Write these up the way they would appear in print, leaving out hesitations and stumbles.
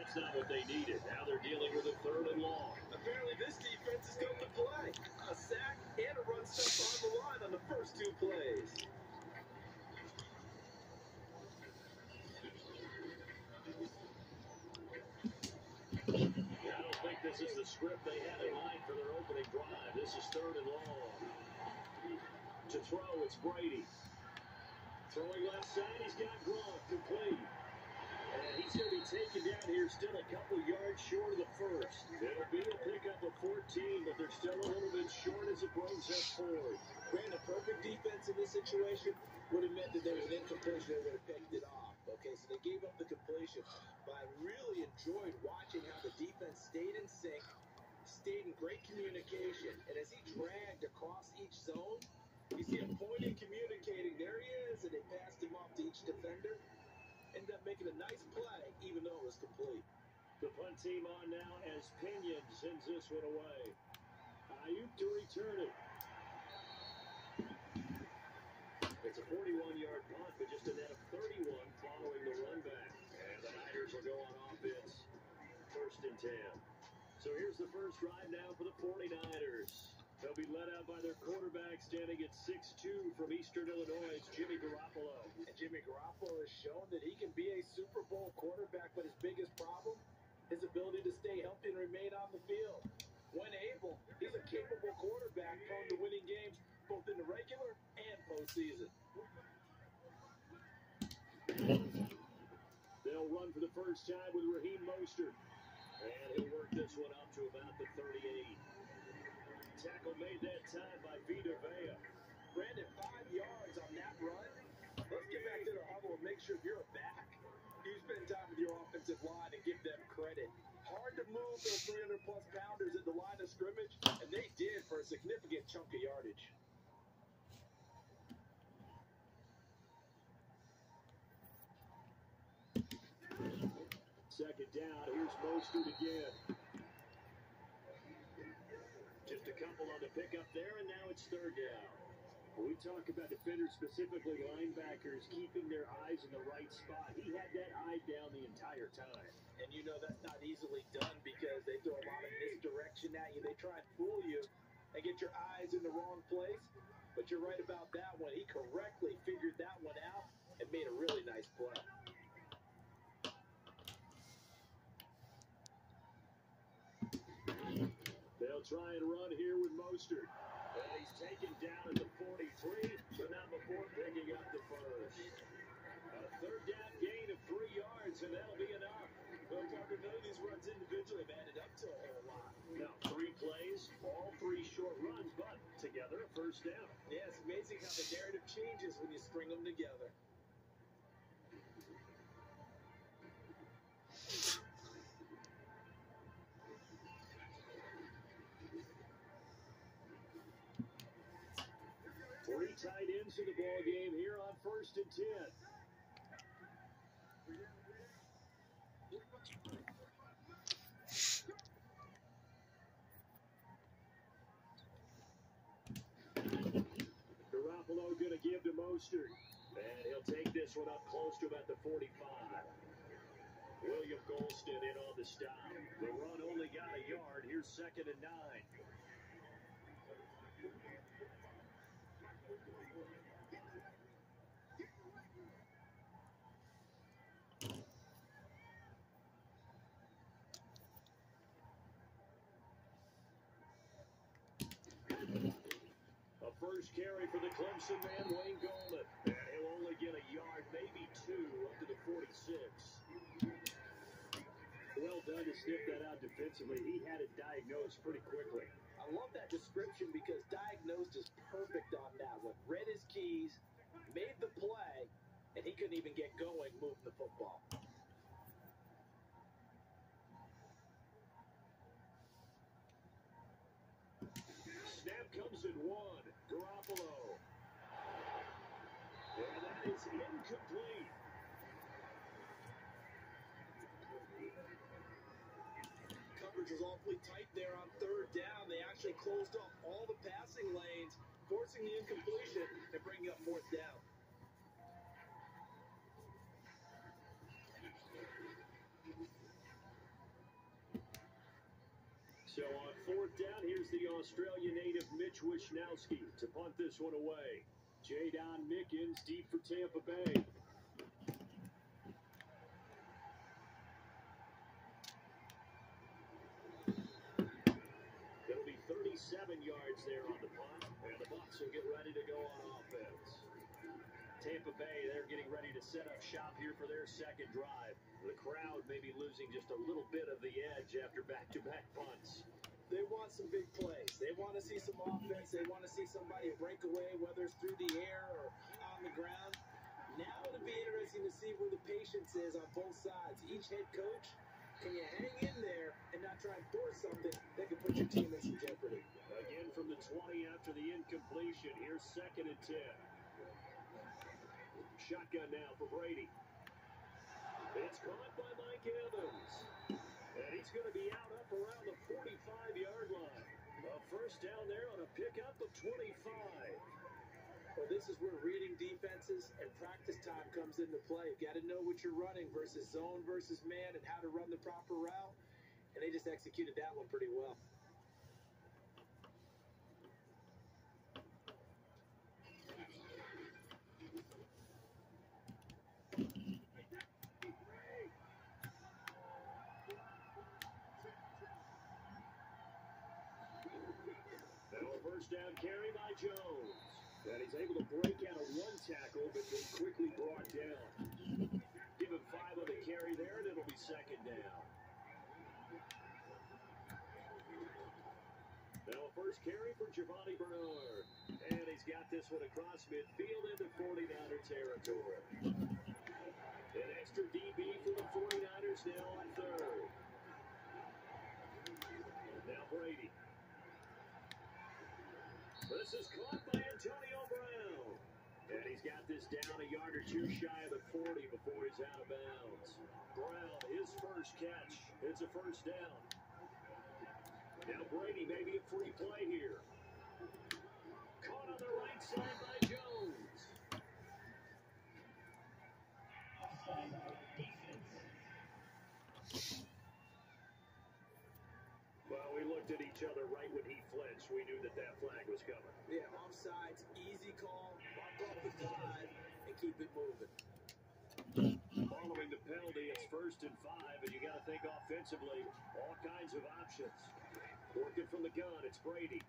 that's not what they needed. Now they're dealing with a 3rd and long. Apparently this defense is going to play. A sack and a run stop on the line on the first 2 plays. I don't think this is the script they had in mind for their opening drive. This is 3rd and long. To throw, it's Brady. Throwing left side, he's got Gronk complete. And he's going to be taken down here, still a couple yards short of the first. It'll be a pickup of 14, but they're still a little bit short as it brings us forward. Brandon, perfect defense in this situation would have meant that there was an incompletion that would have picked it off. Okay, so they gave up the completion. But I really enjoyed watching how the defense stayed in sync, stayed in great communication. And as he dragged across each zone, you see him pointing, communicating. There he is, and they passed him off to each defender. Ended up making a nice play, even though it was complete. The punt team on now as Pinion sends this one away. Ayuk to return it. It's a 41-yard punt, but just a net of 31 following the run back. And the Niners will go on offense. 1st and 10. So here's the first drive now for the 49ers. They'll be led out by their quarterback standing at 6'2" from Eastern Illinois. It's Jimmy Garoppolo. And Jimmy Garoppolo has shown that he can be a Super Bowl quarterback, but his biggest problem, his ability to stay healthy and remain on the field. When able, he's a capable quarterback prone to winning games both in the regular and postseason. They'll run for the first time with Raheem Mostert. And he'll work this one up to about the 38. Tackle made that time by Vita Vea. Brandon, 5 yards on that run. Let's get back to the huddle and make sure you're a back. You spend time with your offensive line and give them credit. Hard to move those 300-plus pounders at the line of scrimmage, and they did for a significant chunk of yardage. Second down, here's Mostert again. Just a couple on the pickup there, and now it's 3rd down. We talk about defenders, specifically linebackers, keeping their eyes in the right spot. He had that eye down the entire time. And you know that's not easily done because they throw a lot of misdirection at you. They try and fool you and get your eyes in the wrong place. But you're right about that one. He correctly figured that one out and made a really nice play. They'll try and run here with Mostert. And he's taken down at the 43, but not before picking up the first. A 3rd down gain of 3 yards, and that'll be enough. Well, Parker, none of these runs individually have added up to a whole lot. Now, 3 plays, all 3 short runs, but together a first down. Yeah, it's amazing how the narrative changes when you string them together. Three tight ends in the ball game here on 1st and 10. Garoppolo going to give to Mostert. And he'll take this one up close to about the 45. William Golston in on the stop. The run only got a yard. Here's 2nd and 9. A first carry for the Clemson man, Wayne Gallman. And he'll only get a yard, maybe 2, up to the 46. Well done to sniff that out defensively. He had it diagnosed pretty quickly. I love that description because diagnosed is perfect on that one. Read his keys, made the play, and he couldn't even get going moving the football. Snap comes in 1. Garoppolo. And that is incomplete. Coverage was awfully tight there on 3rd down. They actually closed off all the passing lanes, forcing the incompletion and bringing up 4th down. So on fourth down, here's the Australian native Mitch Wishnowski to punt this one away. Jadon Mickens deep for Tampa Bay. It'll be 37 yards there on the punt, and the Bucs will get ready to go on offense. Tampa Bay, they're getting ready to set up shop here for their second drive. The crowd may be losing just a little bit of the edge after back-to-back punts. They want some big plays. They want to see some offense. They want to see somebody break away, whether it's through the air or on the ground. Now it'll be interesting to see where the patience is on both sides. Each head coach, can you hang in there and not try and force something that can put your team in some jeopardy? Again from the 20 after the incompletion. Here's 2nd and 10. Shotgun now for Brady. It's caught by Mike Evans. And he's going to be out up around the 45-yard line. A first down there on a pickup of 25. Well, this is where reading defenses and practice time comes into play. You've got to know what you're running versus zone versus man and how to run the proper route. And they just executed that one pretty well. Down carry by Jones. And he's able to break out of one tackle, but then quickly brought down. Give him 5 on the carry there, and it'll be 2nd down. Now a first carry for Giovanni Bernard. And he's got this one across midfield into 49er territory. An extra DB for the 49ers now on 3rd. Now Brady. This is caught by Antonio Brown. And he's got this down a yard or two shy of the 40 before he's out of bounds. Brown, his first catch. It's a first down. Now Brady, maybe a free play here. Caught on the right side by Jones. Well, we looked at each other right when he flinched. We knew that that flag was coming. Yeah, offsides, easy call, mark off the 5, and keep it moving. Following the penalty, it's 1st and 5, and you got to think offensively, all kinds of options. Working from the gun, it's Brady.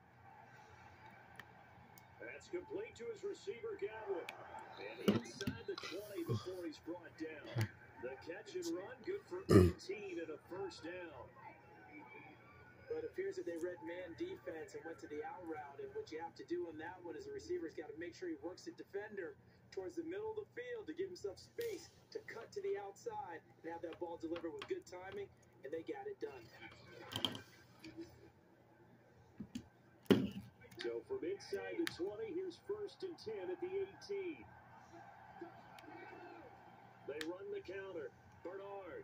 That's complete to his receiver, Godwin. And inside the 20 before he's brought down. The catch and run, good for 18 and a first down. But it appears that they read man defense and went to the out route. And what you have to do on that one is the receiver's got to make sure he works the defender towards the middle of the field to give himself space to cut to the outside and have that ball delivered with good timing, and they got it done. So from inside the 20, here's 1st and 10 at the 18. They run the counter. Bernard.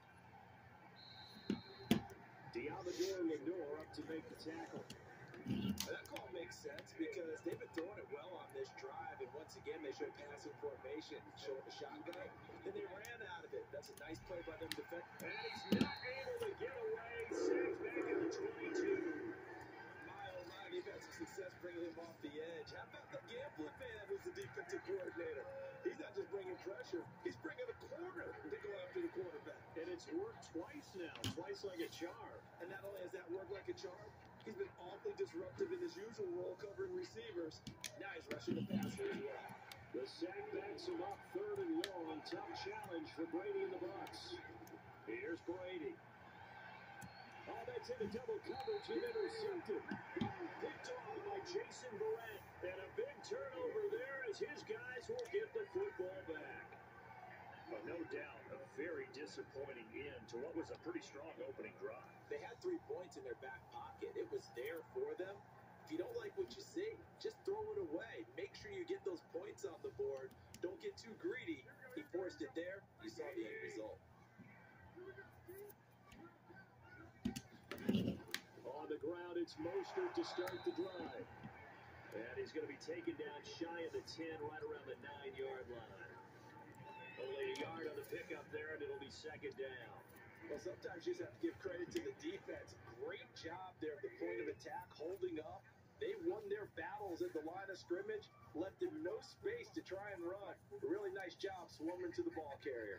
Diamador Lenore up to make the tackle. That call makes sense because they've been throwing it well on this drive, and once again they showed passing formation, showing the shotgun, and they ran out of it. That's a nice play by them defenders. And he's not able to get away. Safe back at the 22. My, they've had some success bringing him off the edge. How about the gambling man who's the defensive coordinator? He's not just bringing pressure, he's bringing a corner to go after the quarterback. And it's worked twice now, twice like a charm. And not only has that worked like a charm, he's been awfully disruptive in his usual role covering receivers. Now he's rushing the passer as well. The sack backs him up 3rd and long. Tough challenge for Brady and the Bucs. Here's Brady. Oh, that's in a double coverage and intercepted. Picked off by Jason Barrett. And a big turnover there as his guys will get the football back. But no doubt, a very disappointing end to what was a pretty strong opening drive. They had 3 points in their back pocket. It was there for them. If you don't like what you see, just throw it away. Make sure you get those points on the board. Don't get too greedy. He forced it there. You saw the end result. On the ground, it's Mostert to start the drive. And he's going to be taken down shy of the 10, right around the 9-yard line. Only a yard on the pickup there, and it'll be 2nd down. Well, sometimes you just have to give credit to the defense. Great job there at the point of attack, holding up. They won their battles at the line of scrimmage, left them no space to try and run. A really nice job swarming to the ball carrier.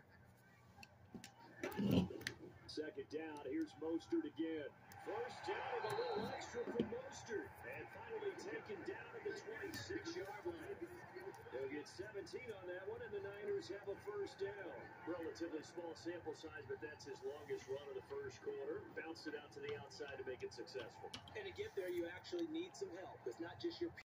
Second down, here's Mostert again. First down with a little extra from Mostert. And finally taken down at the 26-yard line. They'll get 17 on that one, and the Niners have a first down. Relatively small sample size, but that's his longest run of the first quarter. Bounced it out to the outside to make it successful. And to get there, you actually need some help. It's not just your